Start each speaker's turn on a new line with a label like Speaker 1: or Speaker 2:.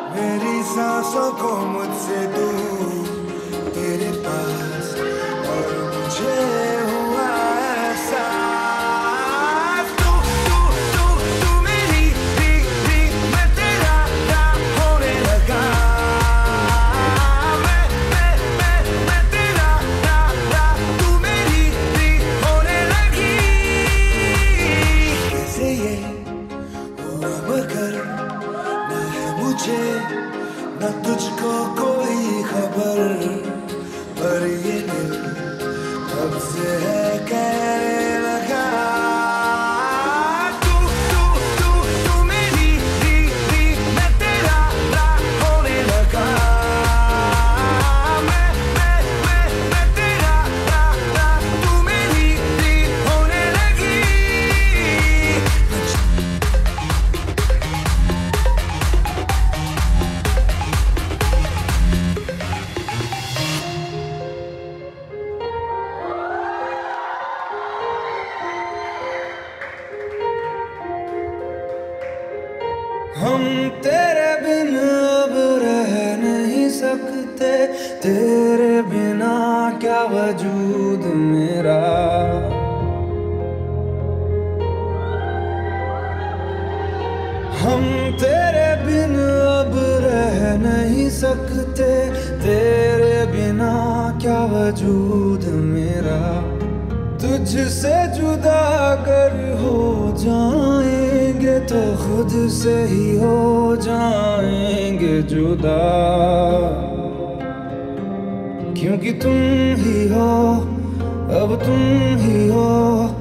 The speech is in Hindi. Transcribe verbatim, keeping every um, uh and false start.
Speaker 1: मेरी सांसों को मुझसे दूर तेरे पास, और मुझे हुआ एहसास तू तू तू तू मेरी भी भी मैं तेरा ना होने लगा। मैं मैं मैं मैं तेरा ना ना तू मेरी भी होने लगी। कैसे ये हुआ मगर ना है मुझे न तुझको कोई खबर, पर ये दिल कब से है कहने लगा। तू तू तू तू मेरी भी भी मैं तेरा ना होने लगा। मैं मैं मैं मैं तेरा ना ना तू मेरी भी होने लगी। हम तेरे बिन अब रह नहीं सकते, तेरे बिना क्या वजूद मेरा। हम तेरे बिन अब रह नहीं सकते, तेरे बिना क्या वजूद मेरा। तुझसे जुदा अगर हो जाएंगे तो खुद से ही हो जाएंगे जुदा, क्योंकि तुम ही हो, अब तुम ही हो।